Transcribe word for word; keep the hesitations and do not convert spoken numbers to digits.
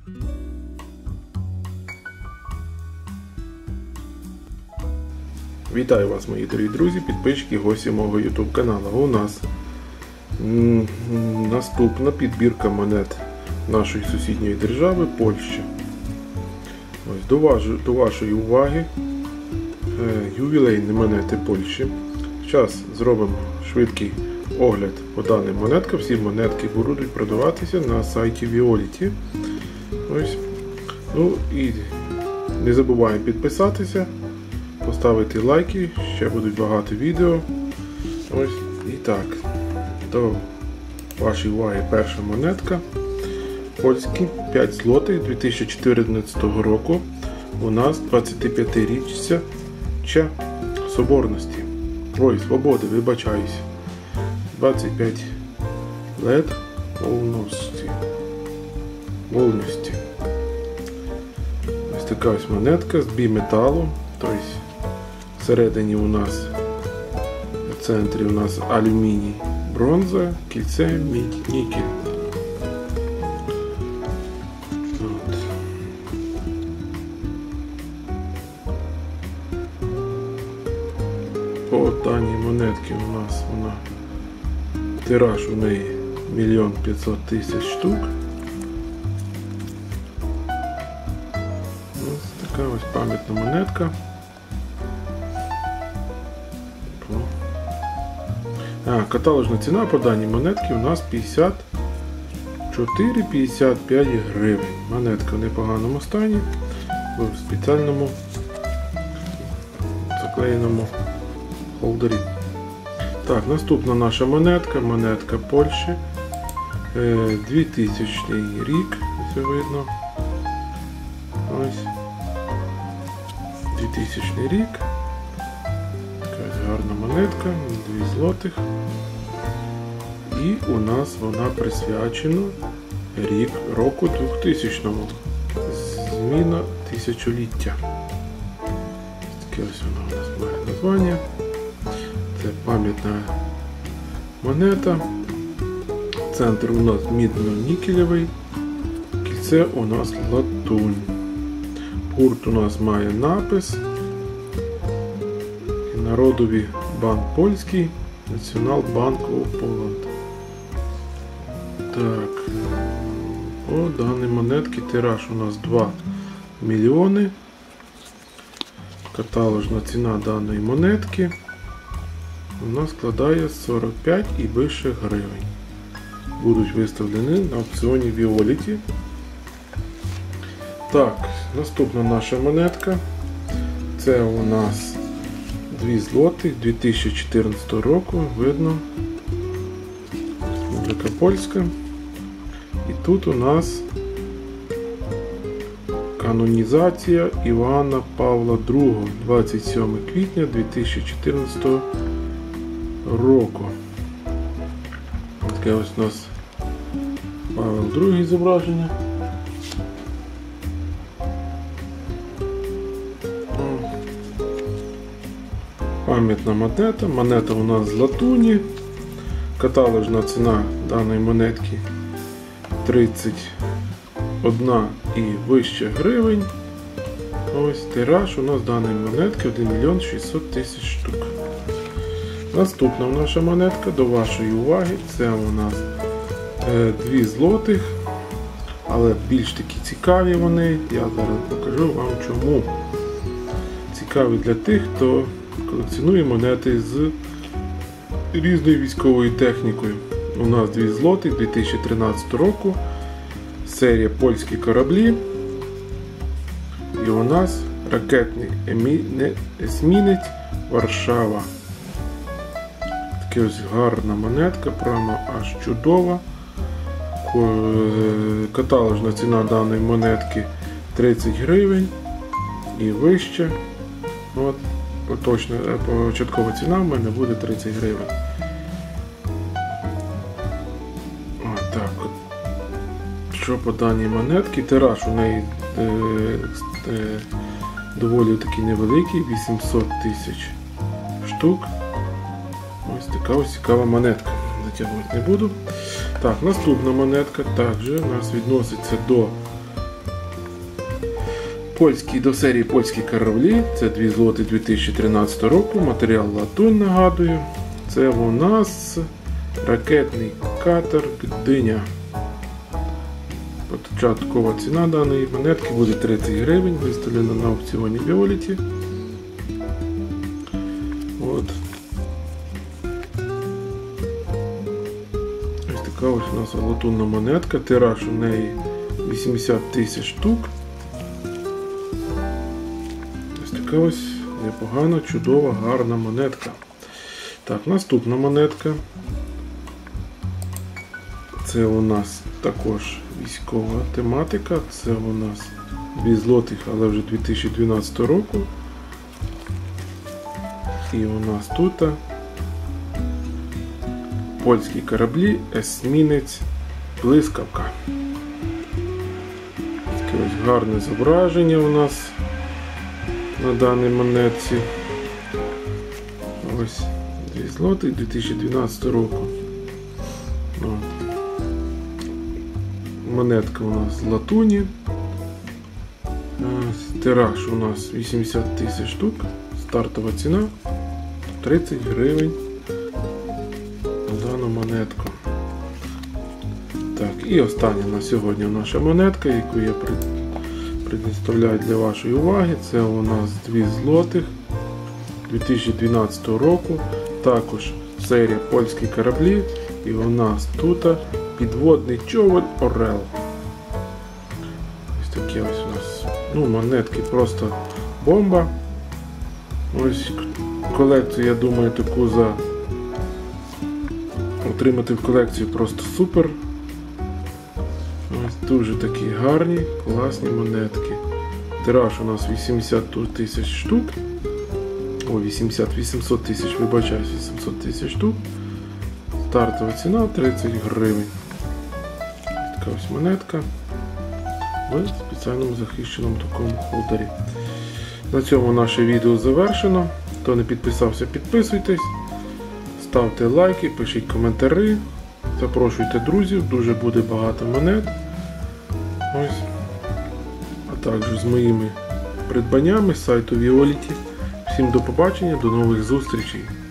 Вітаю вас, мої дорогі друзі, підписчики, гості мого YouTube каналу. У нас м наступна підбірка монет нашої сусідньої держави Польщі. Ось, до, ваш до вашої уваги е ювілейні монети Польщі. Зараз зробимо швидкий огляд по даним монеткам. Всі монетки будуть продаватися на сайті Violet. Ось. Ну і не забуваємо підписатися, поставити лайки, ще будуть багато відео. Ось. І так, до вашої уваги перша монетка. Польські п'ять злотих дві тисячі чотирнадцятого року. У нас двадцятип'ятиріччя соборності. Ой, свободи, вибачаюсь. двадцять п'ять лет волності. Волності. Ось така ось монетка з біметалу. Тобто всередині у нас в центрі у нас алюміній, бронза, кільце, мідь, нікель. От. По даній монетці у нас вона тираж у неї мільйон п'ятсот тисяч штук. Ось така ось пам'ятна монетка. А, каталожна ціна по даній монетці у нас п'ятдесят чотири - п'ятдесят п'ять гривень. Монетка в непоганому стані, в спеціальному заклеєному холдері. Так, наступна наша монетка, монетка Польщі, двохтисячний рік, все видно. Ось двохтисячний рік. Гарна монетка, дві злотих. І у нас вона присвячена рік року двохтисячному. Зміна тисячоліття. Таке ось вона у нас має названня. Це пам'ятна монета. Центр у нас мідно-нікелевий. Кільце у нас латунь. Гурт у нас має напис. Народовий банк польський, Національбанк of Poland. Так, по даній монетці тираж у нас два мільйони. Каталожна ціна даної монетки у нас складає сорок п'ять і більше гривень. Будуть виставлені на аукціоні Violet. Так, наступна наша монетка. Це у нас дві злотих дві тисячі чотирнадцятого року, видно, Республіка Польська. І тут у нас канонізація Івана Павла другого, двадцять сьоме квітня дві тисячі чотирнадцятого року. Таке ось у нас Павел другий зображення. Пам'ятна монета. Монета у нас з латуні. Каталожна ціна даної монетки тридцять одна і вище гривень. Ось тираж у нас даної монетки один мільйон шістсот тисяч штук. Наступна наша монетка до вашої уваги. Це у нас е, дві злотих, але більш такі цікаві вони. Я зараз покажу вам чому. Цікаві для тих, хто колекціонує монети з різною військовою технікою. У нас дві злотих дві тисячі тринадцятого року, серія польські кораблі. І у нас ракетний есмінець Варшава. Така ось гарна монетка, прямо аж чудова. Каталожна ціна даної монетки тридцять гривень і вище. От. Точно, початкова ціна в мене буде тридцять гривень. Ось так. Що по даній монетці? Тираж у неї е, е, доволі такий невеликий, вісімсот тисяч штук. Ось така ось цікава монетка. Затягувати не буду. Так, наступна монетка також у нас відноситься до Польські, до серії польські кораблі. Це дві злоти дві тисячі тринадцятого року. Матеріал латунь, нагадую. Це у нас ракетний катер Гдиня. Початкова ціна даної монетки буде тридцять гривень, виставлена на аукціоні Violet. От. Ось така ось у нас латунна монетка, тираж у неї вісімдесят тисяч штук. Ось така ось непогана, чудова, гарна монетка. Так, наступна монетка. Це у нас також військова тематика. Це у нас дві злотих, але вже дві тисячі дванадцятого року. І у нас тут польські кораблі, есмінець Блискавка. Таке ось гарне зображення у нас на даній монетці. Ось дві злотих дві тисячі дванадцятого року. От. Монетка у нас з латуні. Тираж у нас вісімдесят тисяч штук. Стартова ціна тридцять гривень на дану монетку. Так, і остання на сьогодні наша монетка, яку я представляю для вашої уваги. Це у нас дві злотих дві тисячі дванадцятого року. Також серія польські кораблі. І у нас тут підводний човен Орел. Ось такі ось у нас, ну, монетки просто бомба. Ось колекцію, я думаю, таку за отримати в колекцію просто супер. Ось дуже такі гарні, класні монетки. Тираж у нас вісімдесят тисяч штук. О, вісімдесят, вісімсот тисяч, вибачаюсь, вісімсот тисяч штук. Стартова ціна тридцять гривень. Ось така ось монетка в спеціальному захищеному такому холдері. На цьому наше відео завершено. Хто не підписався, підписуйтесь, ставте лайки, пишіть коментарі, запрошуйте друзів, дуже буде багато монет. Ось. А також з моїми придбаннями з сайту Violet. Всім до побачення, до нових зустрічей!